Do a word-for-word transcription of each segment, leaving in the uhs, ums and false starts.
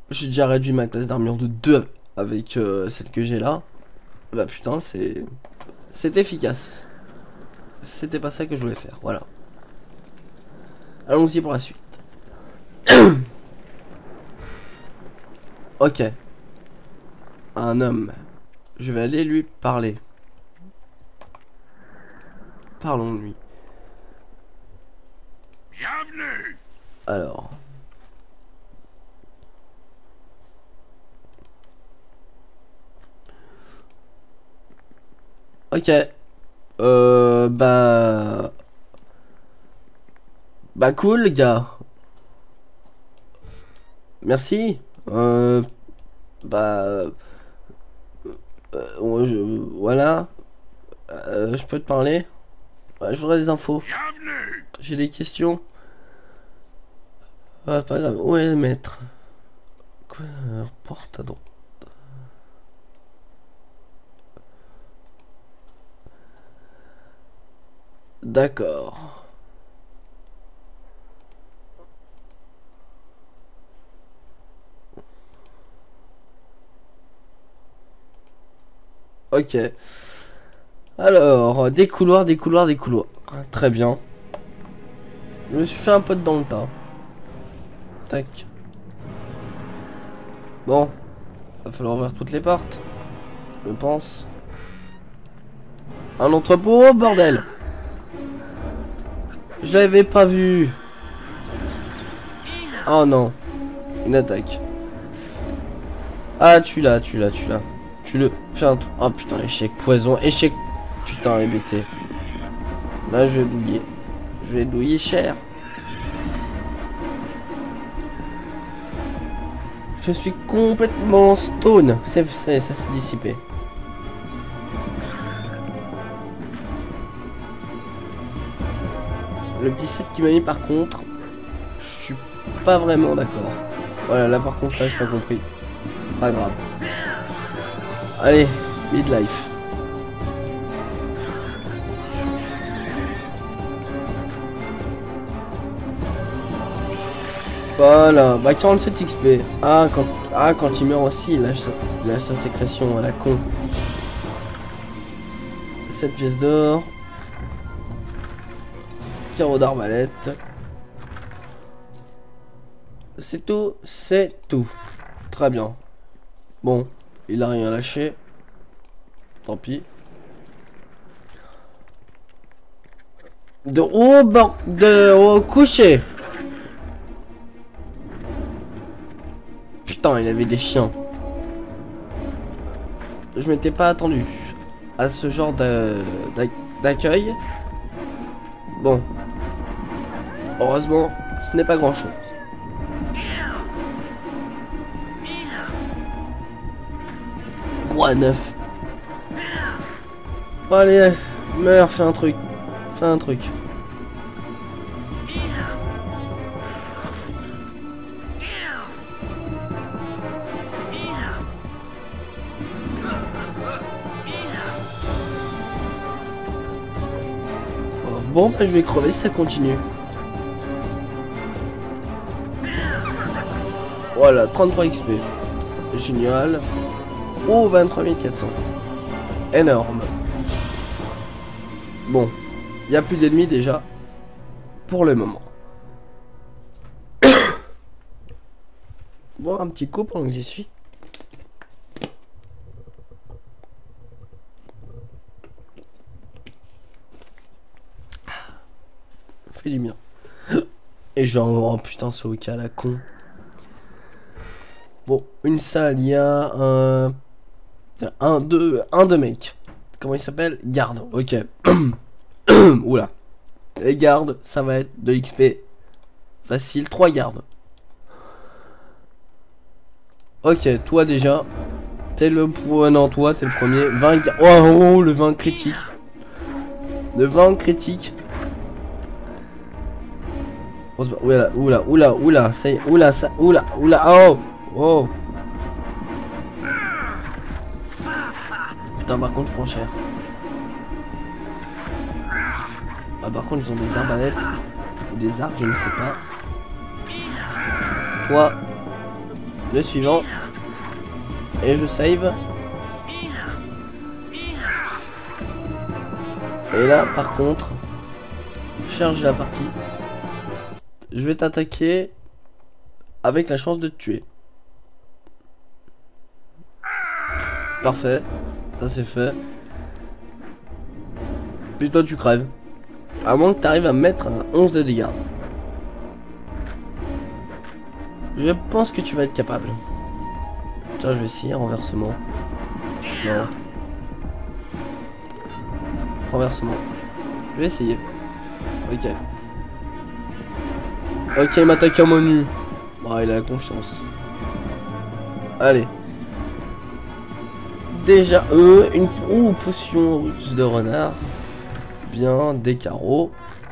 J'ai déjà réduit ma classe d'armure de deux avec euh, celle que j'ai là. Bah putain, c'est... C'est efficace. C'était pas ça que je voulais faire, voilà. Allons-y pour la suite. Ok. Un homme. Je vais aller lui parler. Parlons-lui. Bienvenue. Alors. Ok. Euh... Bah... Bah cool, gars. Merci. Euh... Bah... Euh, je, voilà. Euh, je peux te parler? Ouais, je voudrais des infos. Bienvenue. J'ai des questions. Ah, pas grave. Où est le maître? Quoi? Porte à droite. D'accord. Ok. Alors, des couloirs, des couloirs, des couloirs. Très bien. Je me suis fait un pote dans le tas. Tac. Bon. Va falloir ouvrir toutes les portes. Je pense. Un entrepôt, oh, bordel. Je l'avais pas vu. Oh non. Une attaque. Ah, tu l'as, tu l'as, tu l'as. Tu le fais un truc. Oh putain, échec, poison, échec. Putain, M B T. Là, je vais douiller. Je vais douiller cher. Je suis complètement stone. C'est ça, ça s'est dissipé. Le petit set qui m'a mis par contre, je suis pas vraiment d'accord. Voilà, là par contre, là j'ai pas compris. Pas grave. Allez, midlife. Voilà, bah quarante-sept X P. Ah quand, ah, quand il meurt aussi, il lâche sa, il lâche sa sécrétion à la con. sept pièces d'or. Carreau d'arbalète. C'est tout, c'est tout. Très bien. Bon, il a rien lâché. Tant pis. De haut bord de haut coucher. Putain, il avait des chiens. Je m'étais pas attendu à ce genre d'accueil. Bon. Heureusement, ce n'est pas grand chose. Roi neuf. Bon, allez, meurs, fais un truc. Fais un truc. Bon, bah, je vais crever si ça continue. Voilà, trente-trois X P. Génial. Oh, vingt-trois mille quatre cents. Énorme. Bon, il n'y a plus d'ennemis déjà. Pour le moment. Bon, un petit coup pendant que j'y suis. Fait du bien. Et genre, oh putain, ce hockey à la con. Bon, une salle, il y a un... Un, deux, un, deux mecs. Comment il s'appelle? Garde, ok. Oula. Les gardes, ça va être de l'X P. Facile, trois gardes. Ok, toi déjà. T'es le... Non, toi, t'es le premier. vingt gardes. Oh, oh, le vingt critique. Le vingt critique. Oula, oula, oula, oula, ça y est, oula, ça, oula, oula, oh, oh. Putain, par contre, je prends cher. Ah, par contre, ils ont des arbalètes ou des arcs, je ne sais pas. Toi, Le suivant. Et je save. Et là, par contre, charge la partie. Je vais t'attaquer avec la chance de te tuer. Parfait. Ça c'est fait. Puis toi tu crèves. À moins que tu arrives à mettre un onze de dégâts. Je pense que tu vas être capable. Tiens, je vais essayer renversement. Non. Renversement. Je vais essayer. Ok. Ok, il m'attaque à main nue. Bon, il a la confiance. Allez. Déjà, eux, une oh, potion russe de renard. Bien, des carreaux.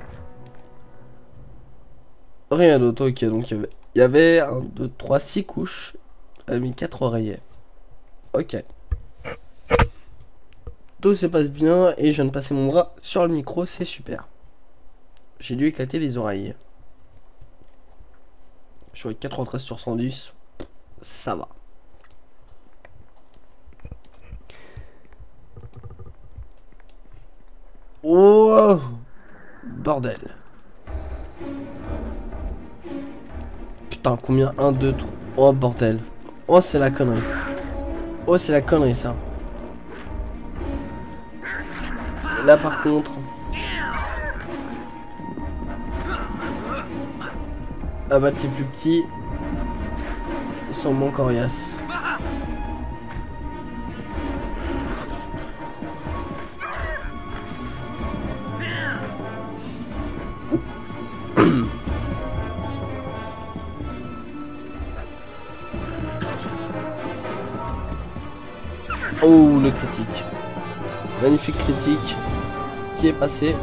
Rien d'autre, ok. Donc, il y avait, il y avait un, deux, trois, six couches. Elle a mis quatre oreillers. Ok. Tout se passe bien et je viens de passer mon bras sur le micro, c'est super. J'ai dû éclater les oreilles. Je suis à quatre-vingt-treize sur cent dix. Ça va. Oh bordel. Putain, combien? un, deux, trois. Oh bordel. Oh c'est la connerie. Oh c'est la connerie ça. Là par contre, abattre les plus petits, ils sont moins coriaces. Oh le critique. Magnifique critique qui est passé.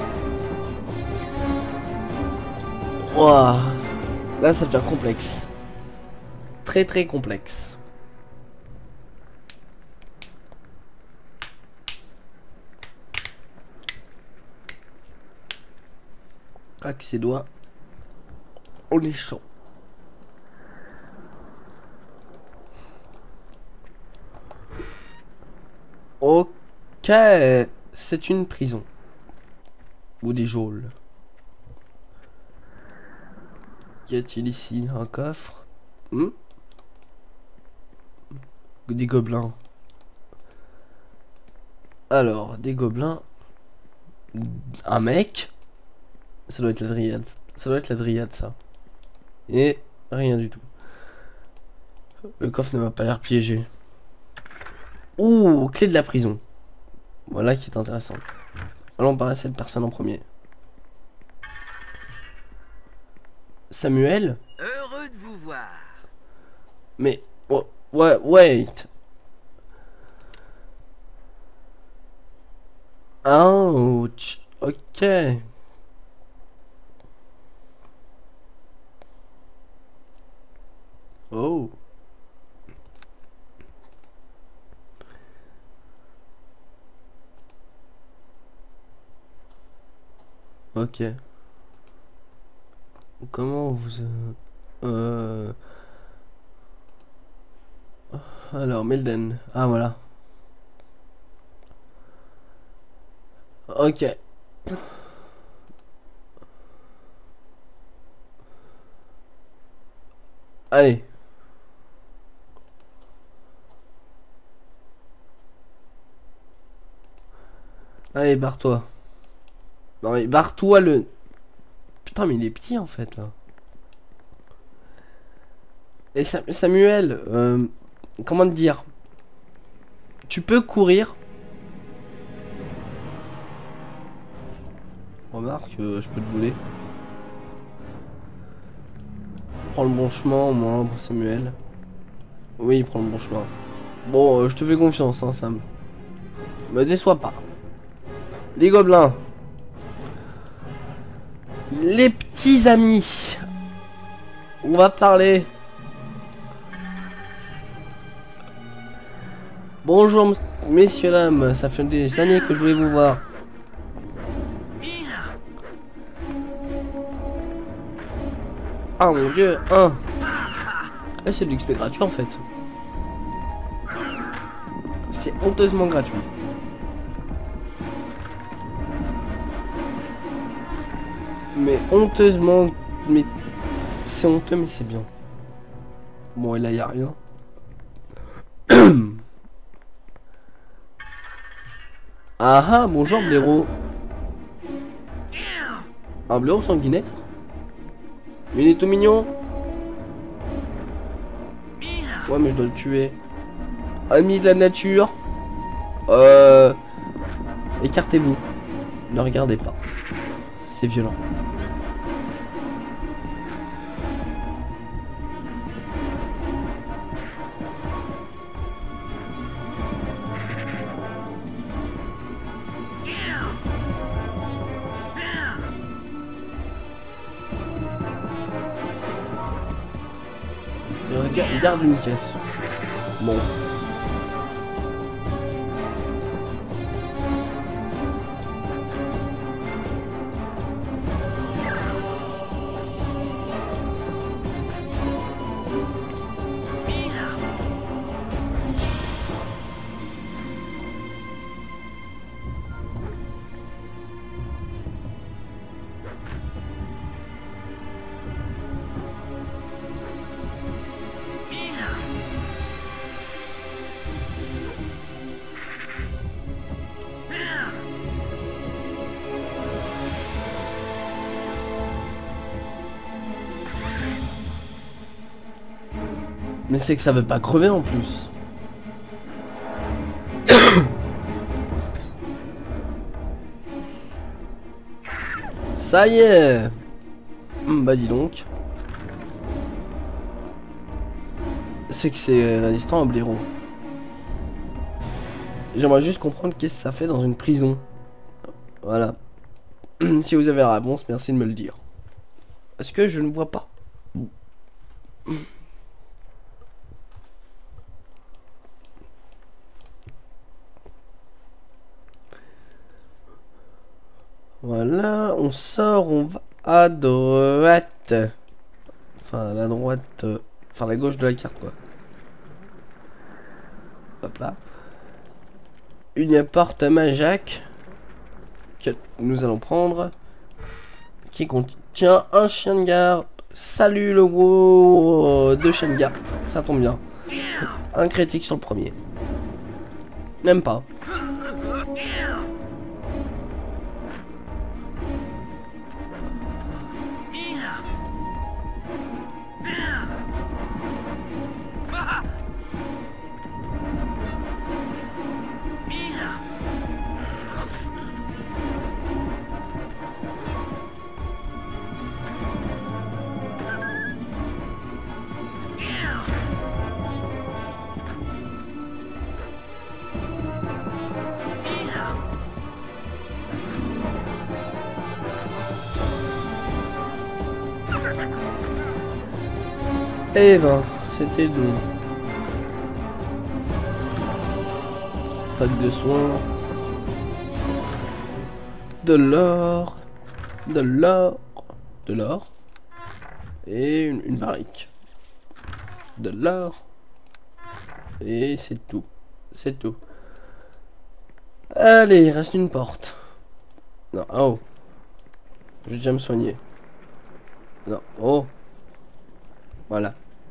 Wow. Là ça devient complexe. Très très complexe. Craque ses doigts. On est chaud. Ok, c'est une prison. Ou des geôles. Qu'y a-t-il ici? Un coffre? hmm Des gobelins. Alors, des gobelins. Un mec. Ça doit être la dryade. Ça doit être la dryade, ça. Et rien du tout. Le coffre ne m'a pas l'air piégé. Ouh, clé de la prison. Voilà qui est intéressant. Allons par cette personne en premier. Samuel? Heureux de vous voir. Mais... Oh, ouais, wait. Ouch. Ok. Oh. Ok. Comment vous... Euh... Alors, Melden. Ah, voilà. Ok. Allez. Allez, barre-toi. Non mais barre-toi le... Putain mais il est petit en fait là. Et Sam Samuel, euh, comment te dire? Tu peux courir. Remarque, euh, je peux te voler. Prends le bon chemin au moins, Samuel. Oui, prends le bon chemin. Bon, euh, je te fais confiance, hein, Sam. Me déçois pas. Les gobelins. Les petits amis. On va parler. Bonjour, messieurs, dames. Ça fait des années que je voulais vous voir. Ah mon dieu, un. Là, c'est de l'X P gratuit en fait. C'est honteusement gratuit. Mais honteusement... Mais... C'est honteux, mais c'est bien. Bon, et là, il a rien. Ah ah, bonjour blaireau. Un blaireau sanguinaire. Mais il est tout mignon. Ouais, mais je dois le tuer. Amis de la nature. Euh... Écartez-vous. Ne regardez pas. C'est violent. Et regarde, garde une caisse. Bon. Mais c'est que ça veut pas crever en plus. Ça y est. Bah dis donc. C'est que c'est résistant au blaireau. J'aimerais juste comprendre qu'est-ce que ça fait dans une prison. Voilà. Si vous avez la réponse, merci de me le dire. Est-ce que je ne vois pas? Voilà, on sort, on va à droite. Enfin, à la droite, euh, enfin la gauche de la carte, quoi. Hop là. Une porte magique que nous allons prendre, qui contient un chien de garde. Salut le gros, deux chiens de garde, ça tombe bien. Un critique sur le premier. Même pas. Eh ben, c'était bon. Pack de soins. De l'or. De l'or. De l'or. Et une, une barrique. De l'or. Et c'est tout. C'est tout. Allez, il reste une porte. Non, oh. Je vais déjà me soigner. Non, oh. Voilà.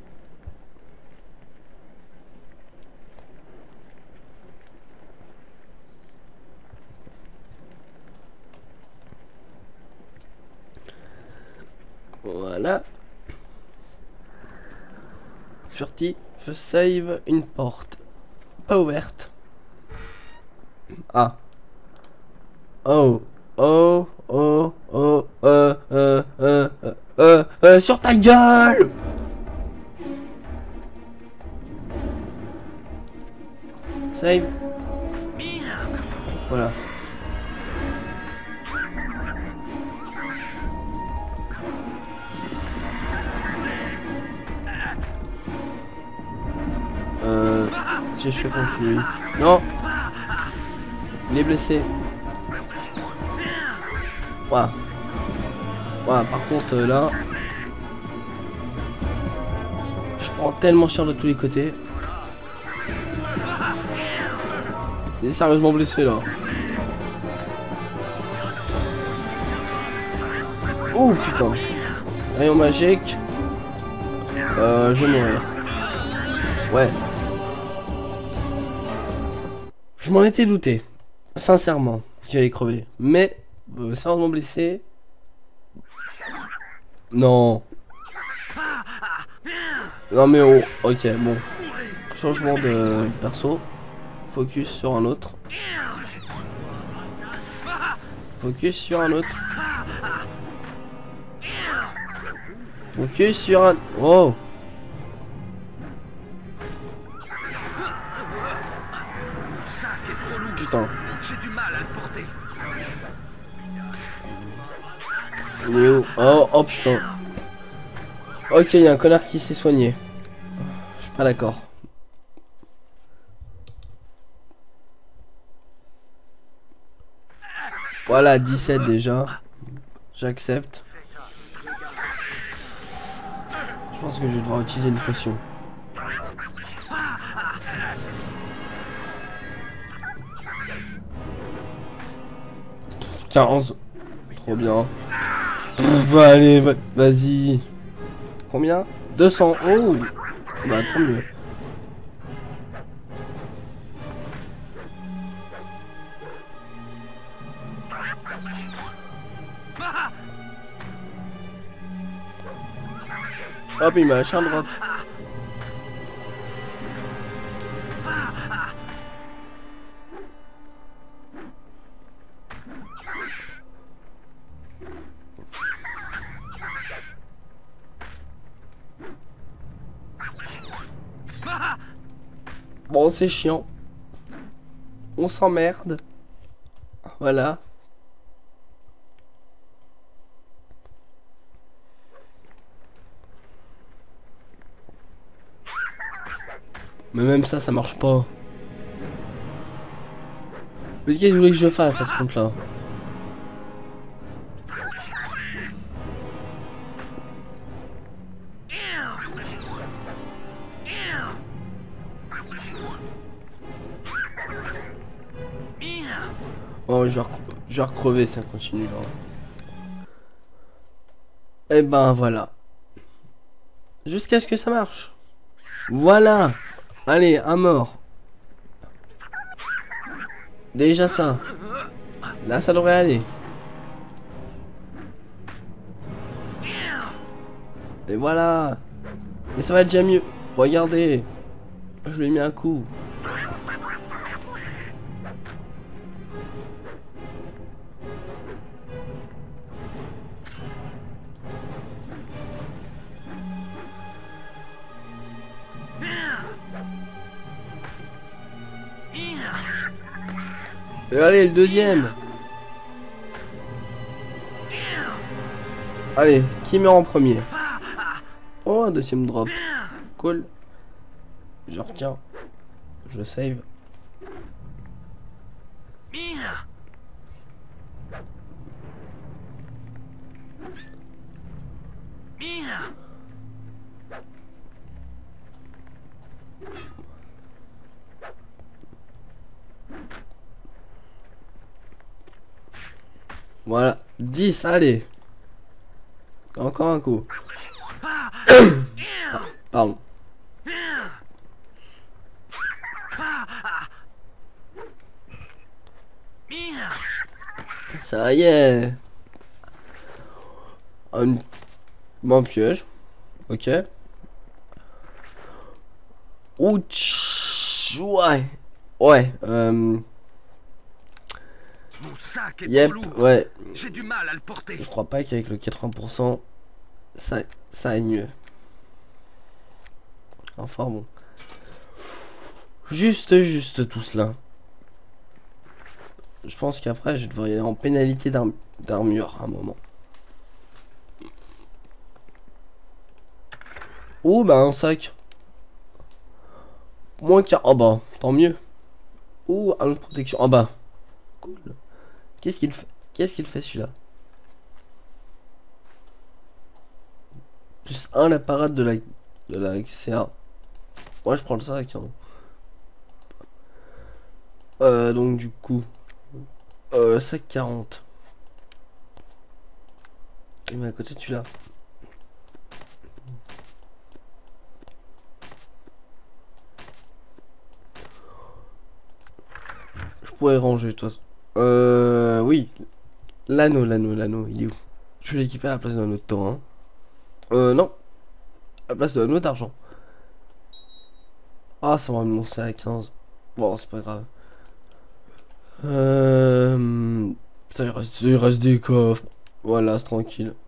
Voilà. Furtif, save, une porte. Pas ouverte. Ah. Oh. Oh. Oh. Oh. Euh. Euh. Euh. Euh. Euh. euh sur ta gueule. Save. Voilà. Euh, si je fais confus. Non. Il est blessé. Voilà. Voilà, par contre euh, là. Je prend tellement cher de tous les côtés. Il est sérieusement blessé là. Oh putain. Rayon magique. Euh, je vais mourir. Ouais. Je m'en étais douté. Sincèrement. Qu'il allait crever. Mais, euh, sérieusement blessé. Non. Non mais oh. Ok, bon. Changement de perso. Focus sur un autre. Focus sur un autre. Focus sur un... Oh. Putain. J'ai du mal à le porter. Il est où? Oh, oh putain. Ok, il y a un connard qui s'est soigné. Je suis pas d'accord. Voilà, dix-sept déjà. J'accepte. Je pense que je vais devoir utiliser une potion. quinze. Trop bien. Bah allez, vas-y. Combien? deux cents. Oh. Bah tant mieux. Hop, il m'a lâché un drop. Bon, c'est chiant. On s'emmerde. Voilà. Mais même ça, ça marche pas. Mais qu'est-ce que vous voulez que je fasse à ce compte-là? Oh, je vais, je vais recrever, ça continue là. Et ben voilà. Jusqu'à ce que ça marche. Voilà. Allez, un mort. Déjà ça. Là, ça devrait aller. Et voilà. Mais ça va déjà mieux. Regardez. Je lui ai mis un coup. Et allez, le deuxième. Allez, qui meurt en premier? Oh, un deuxième drop. Cool. Je retiens. Je save. Voilà, dix, allez. Encore un coup. Ah, pardon. Ça y est. Un bon piège. Ok. Ouch. Ouais. Ouais. Euh... Mon sac est Yep, trop lourd. ouais. J'ai du mal à le porter. Je crois pas qu'avec le quatre-vingts pour cent, ça, ça aille mieux. Enfin bon. Juste, juste tout cela. Je pense qu'après, je devrais y aller en pénalité d'armure à un moment. Oh, bah un sac. Moins qu'un. Oh bah, tant mieux. Oh, un autre protection. Oh bah. Cool. Qu'est-ce qu'il fait? Qu'est-ce qu'il fait celui-là? Juste un la parade de la de la C A. Moi je prends le sac. Hein. Euh, donc du coup, euh, sac quarante. Et mais à côté tu l'as. Je pourrais ranger de toute façon. Euh, oui. L'anneau, l'anneau, l'anneau, il est où? Je vais l'équiper à la place d'un autre temps. Hein. Euh, non. À la place d'un autre d'argent. Ah, ça va me lancer à quinze. Bon, c'est pas grave. Euh... Putain, il reste, il reste des coffres. Voilà, c'est tranquille.